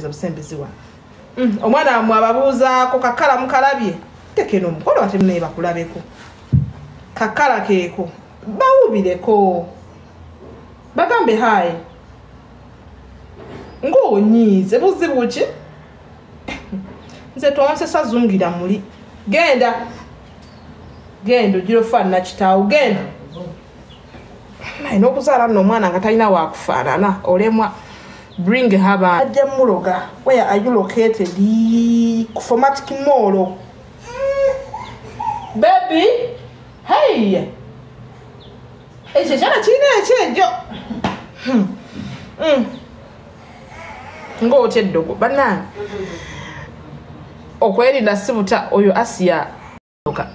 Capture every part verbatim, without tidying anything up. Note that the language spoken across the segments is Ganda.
Busembezi wa. Mm, omwana mwababuuzaako kakala mukalabye. Tekeno mukolo ate mne bakulabeko. Kakala keeko. Bawubireko. Bagambe hayi. Ng'onyiize buzibu ki? Nze tonse sazungira muli. Genda. Genda ogirofaanana kitaawo genda. Naina okuzaala nno omwana nga talina waakufaanana olemwa. Bring her Ajja muloga. Where are you located? Formatic mall. Baby. Hey. Eche chana chine eche jo. Hmm. Hmm. Ngo che dogo bana. Okweli na sibuta oyo asiya. Loka.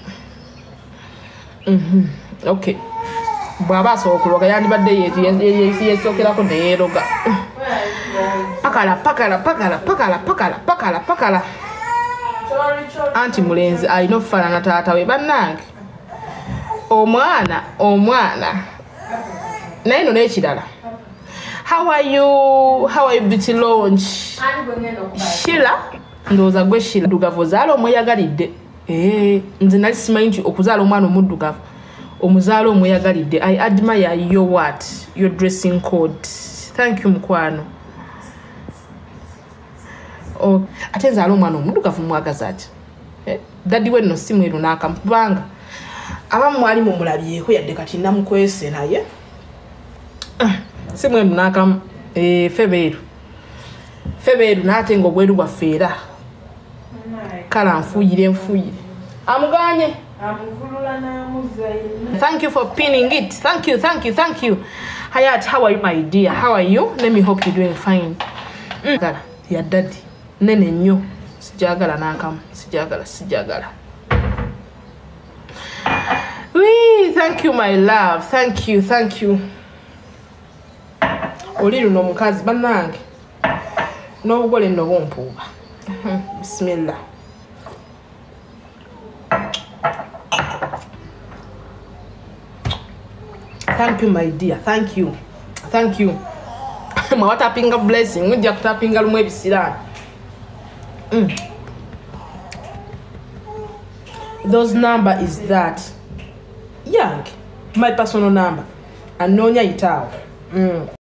Mhm. Okay. Bwaba so okuloga yandi badde yeti yesokera ko neyeroga. Pakala pakala pakala pakala pakala pakala pakala. Anti mulenzi alina okufaanana taata we bannange. Omwana omwana. Naye no n'ekirala. How are you? How are you beauty launch? Shila ndowooza gwe Shila ddugavu ozaala omweyagalidde. Eh, nze nali simanyi nti okuzaala omwana omuddugavu omuzaala omweyagalidde. I admire your what? Your dressing code. Thank you mukwano. Oh, ate nzaala omwana omuddugavu mwagaza ati. Eh, daddy we nno si mweru n'akamubanga. Abamu mwali mumulabyeko yadde kati namukwese naye. Si mweru n'akamu. Eh, febeeru. Febeeru n'ate ng'obweru bwaffe era. Kala nfuyire nfuyire. Amuganye. Thank you for pinning it. Thank you, thank you, thank you. Hayat, how are you, my dear? How are you? Let me hope you're doing fine. Mm. Gala, ya daddy. Nene nyo. Sijagala nakam. Sijagala, sijagala. Wee, thank you, my love. Thank you, thank you. Oliru no mukazi banange. No bugole no bompuba. Bismillah. Thank you, my dear. Thank you. Thank you. What a pinga blessing. We just tapping a lumwe bisira. Those number is that young. My personal number. And Nonya itao. Mm.